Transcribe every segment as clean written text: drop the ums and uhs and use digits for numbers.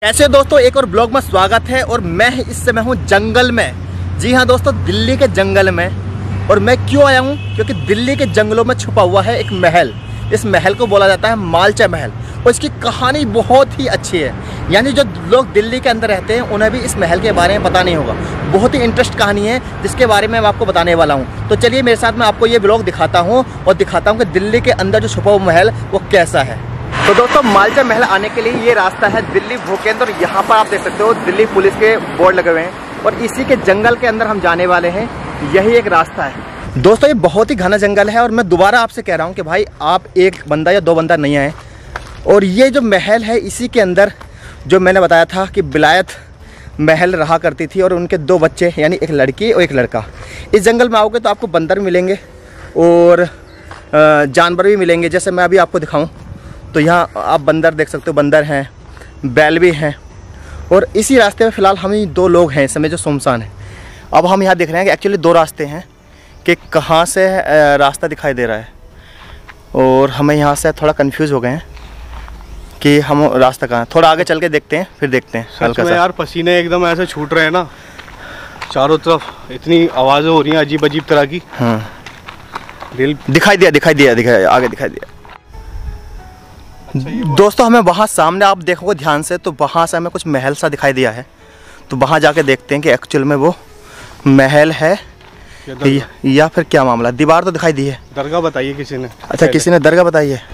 कैसे दोस्तों, एक और ब्लॉग में स्वागत है। और मैं इस समय हूँ जंगल में। जी हाँ दोस्तों, दिल्ली के जंगल में। और मैं क्यों आया हूँ? क्योंकि दिल्ली के जंगलों में छुपा हुआ है एक महल। इस महल को बोला जाता है मालचा महल। और इसकी कहानी बहुत ही अच्छी है। यानी जो लोग दिल्ली के अंदर रहते हैं उन्हें भी इस महल के बारे में पता नहीं होगा। बहुत ही इंटरेस्ट कहानी है जिसके बारे में मैं आपको बताने वाला हूँ। तो चलिए मेरे साथ मैं आपको ये ब्लॉग दिखाता हूँ और दिखाता हूँ कि दिल्ली के अंदर जो छुपा हुआ महल वो कैसा है। तो दोस्तों, मालचा महल आने के लिए ये रास्ता है दिल्ली भूकेंद्र। और यहाँ पर आप देख सकते हो दिल्ली पुलिस के बोर्ड लगे हुए हैं। और इसी के जंगल के अंदर हम जाने वाले हैं। यही एक रास्ता है दोस्तों। ये बहुत ही घना जंगल है। और मैं दोबारा आपसे कह रहा हूँ कि भाई आप एक बंदा या दो बंदा नहीं आए। और ये जो महल है इसी के अंदर जो मैंने बताया था कि विलायत महल रहा करती थी। और उनके दो बच्चे यानी एक लड़की और एक लड़का। इस जंगल में आओगे तो आपको बंदर मिलेंगे और जानवर भी मिलेंगे। जैसे मैं अभी आपको दिखाऊं तो यहाँ आप बंदर देख सकते हो, बंदर हैं, बैल भी हैं। और इसी रास्ते में फ़िलहाल हम ही दो लोग हैं इस समय जो सुनसान है। अब हम यहाँ देख रहे हैं कि एक्चुअली दो रास्ते हैं कि कहाँ से रास्ता दिखाई दे रहा है। और हमें यहाँ से थोड़ा कंफ्यूज हो गए हैं कि हम रास्ता कहाँ। थोड़ा आगे चल के देखते हैं, फिर देखते हैं। हल्का सा यार पसीने एकदम ऐसे छूट रहे हैं ना चारों तरफ, इतनी आवाज़ें हो रही हैं अजीब अजीब तरह की। हाँ, दिल दिखाई दिया आगे दिखाई दिया। दोस्तों, हमें वहाँ सामने आप देखोगे ध्यान से तो वहाँ से हमें कुछ महल सा दिखाई दिया है। तो वहाँ जाके देखते हैं कि एक्चुअल में वो महल है या फिर क्या मामला। दीवार तो दिखाई दी है। दरगाह बताइए किसी ने। अच्छा, किसी ने दरगाह बताई है।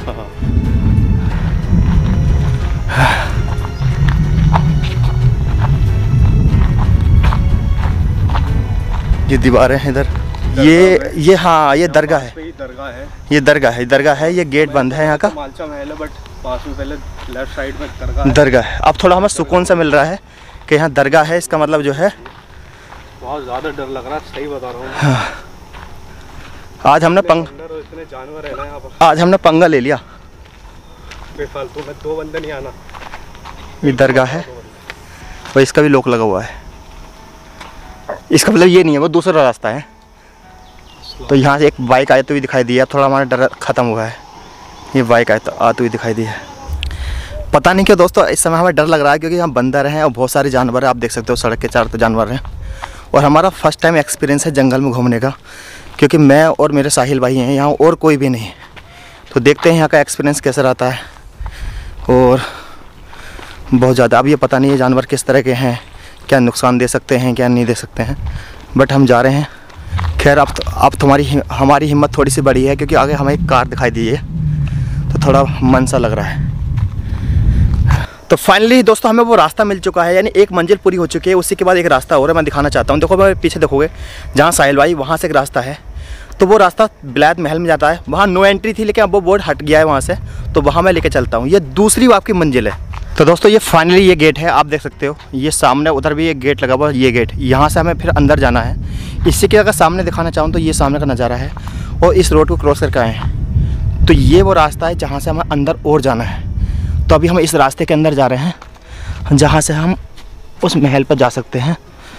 ये दीवारें हैं इधर। ये हाँ, ये दरगाह है। ये दरगाह है। ये गेट बंद है यहाँ का। मालचा महल है बट पास में पहले लेफ्ट साइड में दरगाह है। अब थोड़ा हमें सुकून सा मिल रहा है कि यहाँ दरगाह है। इसका मतलब जो है बहुत ज़्यादा डर लग रहा है, सही बता रहा हूँ। हाँ। आज हमने इतने जानवर है ना यहाँ पर। आज हमने पंगा ले लिया। बेफालतू में दो बंदे नहीं आना। ये दरगाह है और इसका भी लॉक लगा हुआ है। इसका मतलब ये नहीं है, वो दूसरा रास्ता है। तो यहाँ से एक बाइक आए तो भी दिखाई दिया। थोड़ा हमारा डर ख़त्म हुआ है। ये बाइक आते हुए दिखाई दी है। पता नहीं क्यों दोस्तों इस समय हमें डर लग रहा है क्योंकि यहाँ बंदर हैं और बहुत सारे जानवर हैं। आप देख सकते हो सड़क के चारों तरफ जानवर हैं। और हमारा फर्स्ट टाइम एक्सपीरियंस है जंगल में घूमने का, क्योंकि मैं और मेरे साहिल भाई हैं यहाँ, और कोई भी नहीं। तो देखते हैं यहाँ का एक्सपीरियंस कैसा रहता है। और बहुत ज़्यादा अब ये पता नहीं है जानवर किस तरह के हैं, क्या नुकसान दे सकते हैं क्या नहीं दे सकते हैं। बट हम जा रहे हैं। खैर अब हमारी हिम्मत थोड़ी सी बड़ी है क्योंकि आगे हमें एक कार दिखाई दी है तो थोड़ा मन सा लग रहा है। तो फाइनली दोस्तों हमें वो रास्ता मिल चुका है। यानी एक मंजिल पूरी हो चुकी है। उसी के बाद एक रास्ता और है, मैं दिखाना चाहता हूँ। देखो मैं पीछे देखोगे जहाँ साहिल भाई, वहाँ से एक रास्ता है। तो वो रास्ता विलायत महल में जाता है। वहाँ नो एंट्री थी लेकिन अब वो बोर्ड हट गया है वहाँ से। तो वहाँ मैं लेके चलता हूँ। ये दूसरी आपकी मंजिल है। तो दोस्तों ये फाइनली ये गेट है, आप देख सकते हो। ये सामने उधर भी एक गेट लगा हुआ है। ये गेट, यहाँ से हमें फिर अंदर जाना है। इसी के अगर सामने दिखाना चाहूँ तो ये सामने का नज़ारा है। और इस रोड को क्रॉस करके आए हैं तो ये वो रास्ता है जहाँ से हमें अंदर और जाना है। तो अभी हम इस रास्ते के अंदर जा रहे हैं जहाँ से हम उस महल पर जा सकते हैं,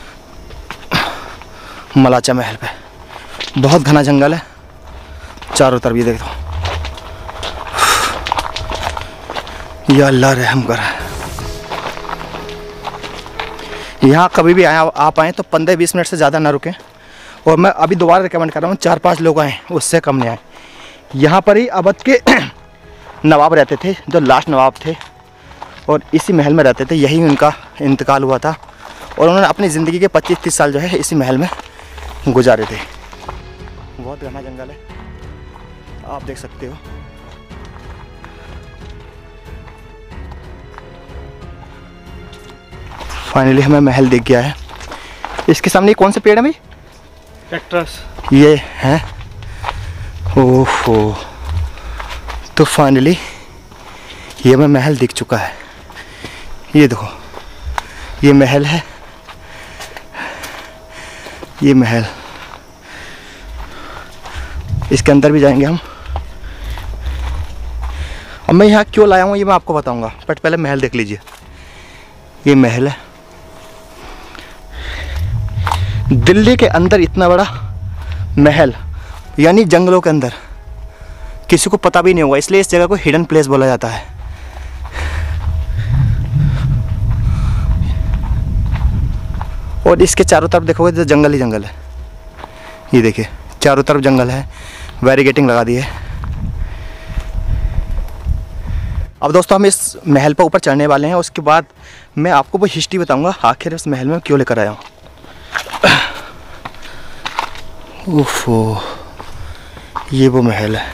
मालचा महल पे। बहुत घना जंगल है चारों तरफ। ये देखो, या अल्लाह रहम कर। यहाँ कभी भी आप आएँ तो 15-20 मिनट से ज़्यादा ना रुकें। और मैं अभी दोबारा रिकमेंड कर रहा हूँ 4-5 लोग आएँ, उससे कम नहीं आए। यहाँ पर ही अवध के नवाब रहते थे, जो लास्ट नवाब थे। और इसी महल में रहते थे। यही उनका इंतकाल हुआ था। और उन्होंने अपनी ज़िंदगी के 25-30 साल जो है इसी महल में गुजारे थे। बहुत घना जंगल है, आप देख सकते हो। फाइनली हमें महल दिख गया है। इसके सामने कौन से पेड़ है भाई? कैक्टस। ये है। ओहो, तो फाइनली ये हमें महल दिख चुका है। ये देखो, ये महल है। ये महल, इसके अंदर भी जाएंगे हम। अब मैं यहाँ क्यों लाया हूँ ये मैं आपको बताऊँगा, बट पहले महल देख लीजिए। ये महल है। दिल्ली के अंदर इतना बड़ा महल, यानी जंगलों के अंदर, किसी को पता भी नहीं होगा, इसलिए इस जगह को हिडन प्लेस बोला जाता है। और इसके चारों तरफ देखोगे तो जंगल ही जंगल है। ये देखिए चारों तरफ जंगल है, बैरिकेडिंग लगा दी है। अब दोस्तों हम इस महल पर ऊपर चढ़ने वाले हैं, उसके बाद मैं आपको वो हिस्ट्री बताऊंगा आखिर इस महल में क्यों लेकर आया हूँ। ओफो, ये वो महल है।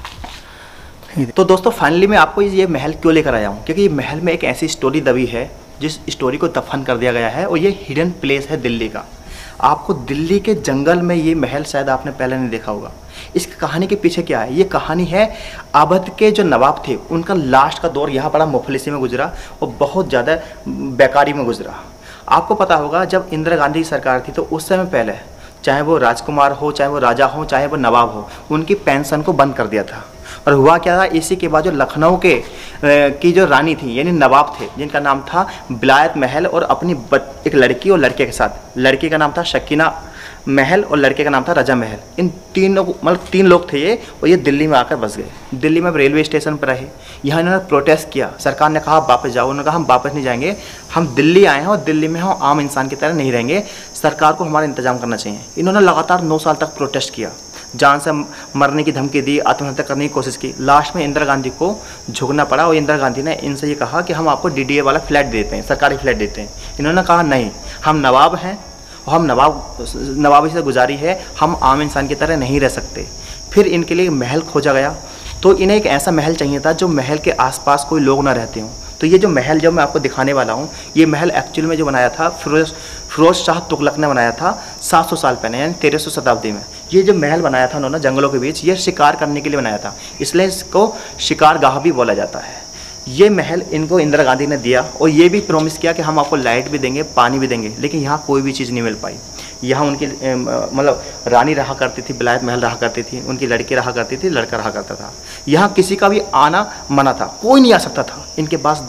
तो दोस्तों फाइनली मैं आपको ये महल क्यों लेकर आया हूँ, क्योंकि ये महल में एक ऐसी स्टोरी दबी है जिस स्टोरी को दफन कर दिया गया है, और ये हिडन प्लेस है दिल्ली का। आपको दिल्ली के जंगल में ये महल शायद आपने पहले नहीं देखा होगा। इस कहानी के पीछे क्या है, ये कहानी है अवध के जो नवाब थे उनका लास्ट का दौर यहाँ बड़ा मुफलिसी में गुजरा और बहुत ज़्यादा बेकारी में गुजरा। आपको पता होगा जब इंदिरा गांधी की सरकार थी तो उस समय पहले चाहे वो राजकुमार हो, चाहे वो राजा हो, चाहे वो नवाब हो, उनकी पेंशन को बंद कर दिया था। और हुआ क्या था, इसी के बाद जो लखनऊ के की जो रानी थी यानी नवाब थे जिनका नाम था विलायत महल, और अपनी एक लड़की और लड़के के साथ, लड़की का नाम था शकीना महल और लड़के का नाम था रजा महल, इन तीनों मतलब 3 लोग थे ये, और ये दिल्ली में आकर बस गए। दिल्ली में रेलवे स्टेशन पर रहे, यहाँ इन्होंने प्रोटेस्ट किया। सरकार ने कहा वापस जाओ, उन्होंने कहा हम वापस नहीं जाएंगे, हम दिल्ली आए हैं और दिल्ली में हम आम इंसान की तरह नहीं रहेंगे, सरकार को हमारा इंतजाम करना चाहिए। इन्होंने लगातार 9 साल तक प्रोटेस्ट किया, जान से मरने की धमकी दी, आत्महत्या करने की कोशिश की। लास्ट में इंदिरा गांधी को झुकना पड़ा और इंदिरा गांधी ने इनसे ये कहा कि हम आपको DDA वाला फ्लैट देते हैं, सरकारी फ्लैट देते हैं। इन्होंने कहा नहीं, हम नवाब हैं और हम नवाबी से गुजारी है, हम आम इंसान की तरह नहीं रह सकते। फिर इनके लिए महल खोजा गया, तो इन्हें एक ऐसा महल चाहिए था जो महल के आसपास कोई लोग ना रहते हों। तो ये जो महल जो मैं आपको दिखाने वाला हूँ, ये महल एक्चुअल में जो बनाया था फिरोज शाह तुगलक ने बनाया था 700 साल पहले, यानी 1300 शताब्दी में। ये जो महल बनाया था उन्होंने जंगलों के बीच, ये शिकार करने के लिए बनाया था, इसलिए इसको शिकारगाह भी बोला जाता है। ये महल इनको इंदिरा गांधी ने दिया और ये भी प्रॉमिस किया कि हम आपको लाइट भी देंगे, पानी भी देंगे, लेकिन यहाँ कोई भी चीज़ नहीं मिल पाई। यहाँ उनकी मतलब रानी रहा करती थी, विलायत महल रहा करती थी, उनकी लड़की रहा करती थी, लड़का रहा करता था। यहाँ किसी का भी आना मना था, कोई नहीं आ सकता था। इनके पास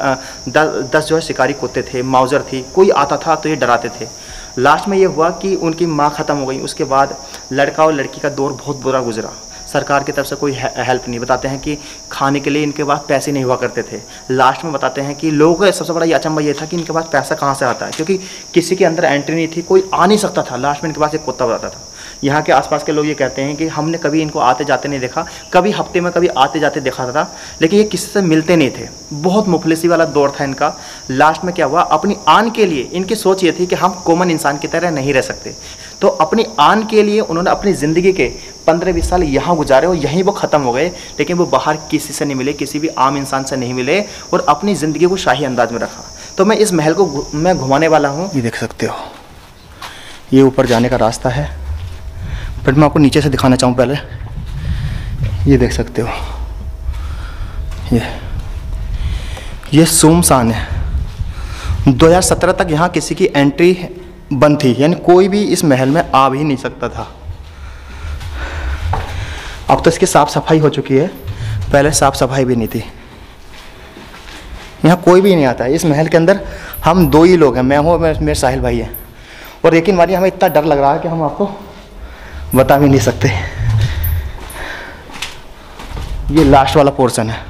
10 जो है शिकारी कुत्ते थे, माउजर थी, कोई आता था तो ये डराते थे। लास्ट में ये हुआ कि उनकी माँ ख़त्म हो गई, उसके बाद लड़का और लड़की का दौर बहुत बुरा गुजरा। सरकार की तरफ से कोई हेल्प नहीं, बताते हैं कि खाने के लिए इनके पास पैसे नहीं हुआ करते थे। लास्ट में बताते हैं कि लोगों का सबसे बड़ा ये अचंभा ये था कि इनके पास पैसा कहाँ से आता है, क्योंकि किसी के अंदर एंट्री नहीं थी, कोई आ नहीं सकता था। लास्ट में इनके पास एक कुत्ता बताता था। यहाँ के आसपास के लोग ये कहते हैं कि हमने कभी इनको आते जाते नहीं देखा, कभी हफ्ते में कभी आते जाते देखा था, लेकिन ये किसी से मिलते नहीं थे। बहुत मुफलिसी वाला दौर था इनका। लास्ट में क्या हुआ, अपनी आन के लिए इनकी सोच ये थी कि हम कॉमन इंसान की तरह नहीं रह सकते, तो अपनी आन के लिए उन्होंने अपनी ज़िंदगी के 15-20 साल यहाँ गुजारे और यहीं वो ख़त्म हो गए। लेकिन वो बाहर किसी से नहीं मिले, किसी भी आम इंसान से नहीं मिले, और अपनी ज़िंदगी को शाही अंदाज में रखा। तो मैं इस महल को मैं घुमाने वाला हूँ। ये देख सकते हो, ये ऊपर जाने का रास्ता है, बट मैं आपको नीचे से दिखाना चाहूँ पहले। ये देख सकते हो, ये सुमसान है। 2017 तक यहाँ किसी की एंट्री बंद थी, यानी कोई भी इस महल में आ भी नहीं सकता था। अब तो इसकी साफ़ सफाई हो चुकी है, पहले साफ़ सफाई भी नहीं थी। यहाँ कोई भी नहीं आता है इस महल के अंदर। हम 2 ही लोग हैं, मैं हूँ और मेरे साहिल भाई हैं। और यकीन मानिए हमें इतना डर लग रहा है कि हम आपको बता भी नहीं सकते। ये लास्ट वाला पोर्शन है।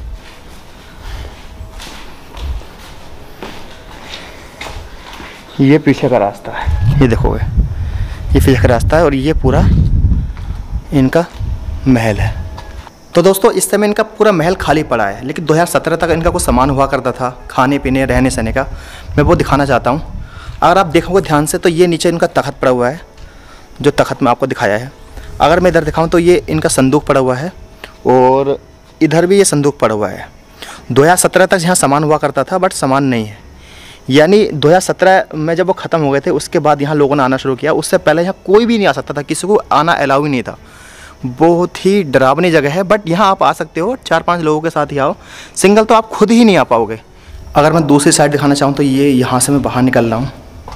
ये पीछे का रास्ता है, ये देखोगे, ये पीछे का रास्ता है, और ये पूरा इनका महल है। तो दोस्तों इस समय इनका पूरा महल खाली पड़ा है, लेकिन 2017 तक इनका कुछ सामान हुआ करता था, खाने पीने रहने सहने का। मैं वो दिखाना चाहता हूँ। अगर आप देखोगे ध्यान से तो ये नीचे इनका तख्त पड़ा हुआ है, जो तख्त में आपको दिखाया है। अगर मैं इधर दिखाऊँ तो ये इनका संदूक पड़ा हुआ है, और इधर भी ये संदूक पड़ा हुआ है। 2017 तक यहाँ सामान हुआ करता था, बट सामान नहीं है। यानी 2017 में जब वो ख़त्म हो गए थे, उसके बाद यहाँ लोगों ने आना शुरू किया। उससे पहले यहाँ कोई भी नहीं आ सकता था, किसी को आना अलाउ ही नहीं था। बहुत ही डरावनी जगह है, बट यहाँ आप आ सकते हो 4-5 लोगों के साथ ही आओ, सिंगल तो आप खुद ही नहीं आ पाओगे। अगर मैं दूसरी साइड दिखाना चाहूँ तो ये यहाँ से मैं बाहर निकल रहा हूँ।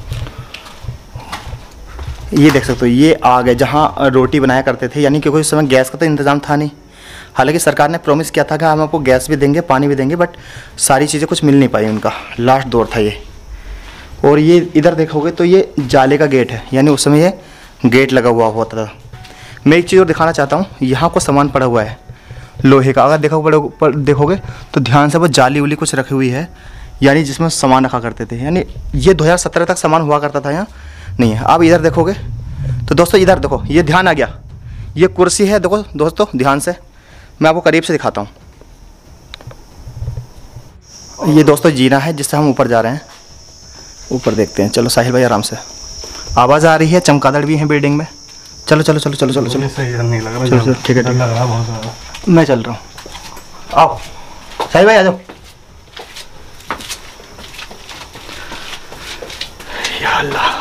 ये देख सकते हो, ये आग है जहाँ रोटी बनाया करते थे, यानी क्योंकि उस समय गैस का तो इंतज़ाम था नहीं। हालांकि सरकार ने प्रॉमिस किया था कि हम आपको गैस भी देंगे, पानी भी देंगे, बट सारी चीज़ें कुछ मिल नहीं पाई उनका। लास्ट दौर था ये। और ये इधर देखोगे तो ये जाले का गेट है, यानी उस समय ये गेट लगा हुआ होता था। मैं एक चीज़ और दिखाना चाहता हूँ, यहाँ को सामान पड़ा हुआ है लोहे का। अगर देखोगे तो ध्यान से वो जाली उली कुछ रखी हुई है। यानी जिसमें सामान रखा करते थे। यानी ये 2017 तक सामान हुआ करता था, यहाँ नहीं है। अब इधर देखोगे तो दोस्तों, इधर देखो, ये ध्यान आ गया, ये कुर्सी है। देखो दोस्तों ध्यान से, मैं आपको करीब से दिखाता हूँ। ये दोस्तों जीना है जिससे हम ऊपर जा रहे हैं। ऊपर देखते हैं, चलो साहिल भाई आराम से। आवाज़ आ रही है, चमगादड़ भी है बिल्डिंग में। चलो चलो चलो चलो चलो चलो, सही नहीं लग रहा। चलो ठीक है, लग रहा बहुत ज़्यादा। मैं चल रहा हूँ। आओ साहिल भाई आ जाओ। या अल्लाह,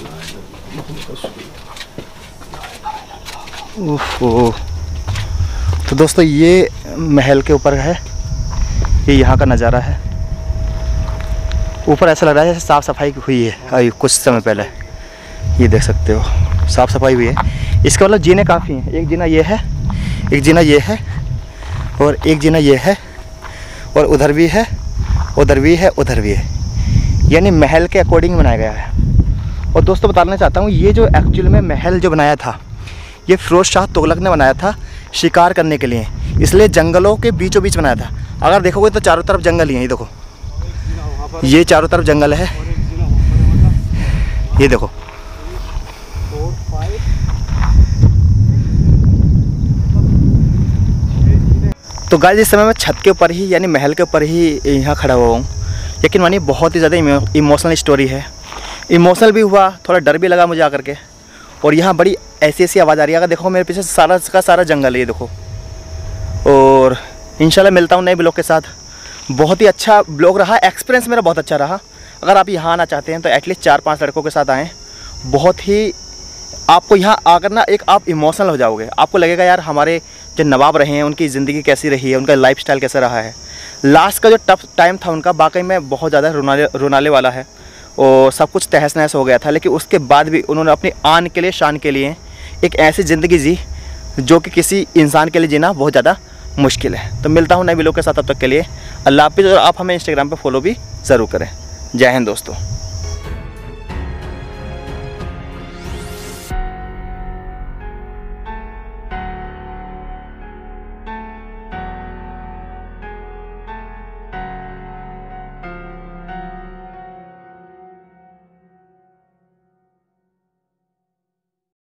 ओहो। तो दोस्तों ये महल के ऊपर है, ये यहाँ का नज़ारा है। ऊपर ऐसा लग रहा है जैसे साफ़ सफाई हुई है अभी कुछ समय पहले। ये देख सकते हो, साफ़ सफाई हुई है। इसका मतलब जीने काफ़ी हैं। एक जीना ये है, एक जीना ये है, और एक जीना ये है, और उधर भी है, उधर भी है, उधर भी है। यानी महल के अकॉर्डिंग बनाया गया है। और दोस्तों बताना चाहता हूँ, ये जो एक्चुअल में महल जो बनाया था, ये फिरोज शाह तुगलक ने बनाया था शिकार करने के लिए, इसलिए जंगलों के बीचों बीच बनाया था। अगर देखोगे तो चारों तरफ जंगल ही है। ये देखो, ये चारों तरफ जंगल है, ये देखो। तो गाइस इस समय मैं छत के ऊपर ही, यानी महल के ऊपर ही यहाँ खड़ा हुआ हूँ। यकीन मानिए बहुत ही ज़्यादा इमोशनल स्टोरी है। इमोशनल भी हुआ, थोड़ा डर भी लगा मुझे आकर के। और यहाँ बड़ी ऐसी ऐसी आवाज़ आ रही है। अगर देखो मेरे पीछे सारा का सारा जंगल है, ये देखो। और इंशाल्लाह मिलता हूँ नए ब्लॉग के साथ। बहुत ही अच्छा ब्लॉग रहा, एक्सपीरियंस मेरा बहुत अच्छा रहा। अगर आप यहाँ आना चाहते हैं तो एटलीस्ट 4-5 लड़कों के साथ आएँ। बहुत ही आपको यहाँ आकर ना एक आप इमोशनल हो जाओगे। आपको लगेगा यार हमारे जो नवाब रहे हैं उनकी ज़िंदगी कैसी रही है, उनका लाइफस्टाइल कैसा रहा है। लास्ट का जो टफ टाइम था उनका, वाकई में बहुत ज़्यादा रोनाले वाला है। और सब कुछ तहस नहस हो गया था, लेकिन उसके बाद भी उन्होंने अपनी आन के लिए, शान के लिए एक ऐसी ज़िंदगी जी जो कि किसी इंसान के लिए जीना बहुत ज़्यादा मुश्किल है। तो मिलता हूँ नए वीडियो के साथ, तब तक के लिए अल्लाह हाफिज़। और आप हमें इंस्टाग्राम पर फॉलो भी ज़रूर करें। जय हिंद दोस्तों।